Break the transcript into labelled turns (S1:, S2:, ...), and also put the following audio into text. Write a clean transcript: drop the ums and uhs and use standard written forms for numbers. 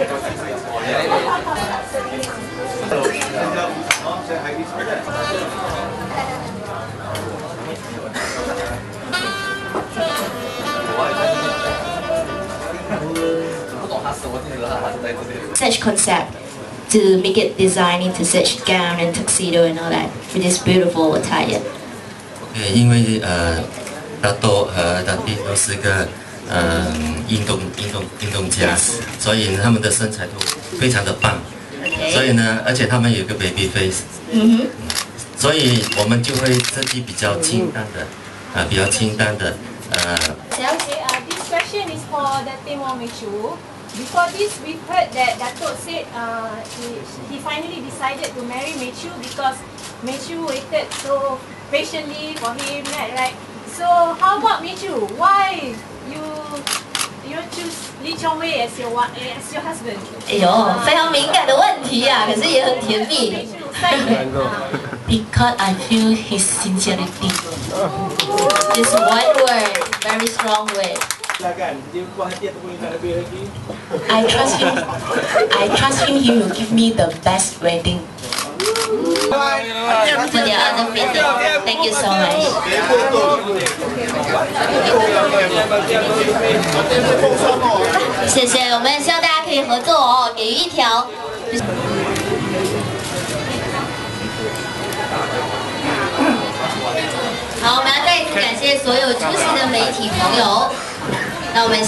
S1: Such concept to make it design into such gown and tuxedo and all that with this beautiful attire.
S2: 因为大多和大弟都是个运动家，所以他们的身材都非常的棒。所以呢，而且他们有一个 baby face。所以我们就会设计比较清淡的，比较清淡的
S3: This question is for the team of Choo. Before this, we've heard that Datuk said he finally decided to marry Choo because Choo waited so patiently for him, right? So how about Choo? Why you choose Lee Chong Wei as your husband?
S1: 哎呦，非常敏感的问题啊，可是也很甜蜜。Because I feel his sincerity. Just one word, very strong word. I trust him. I trust him. He will give me the best wedding. For the other meeting. Thank you so much. 谢谢，我们希望大家可以合作哦，给予一条。好，我们要再一次感谢所有出席的媒体朋友。那我们。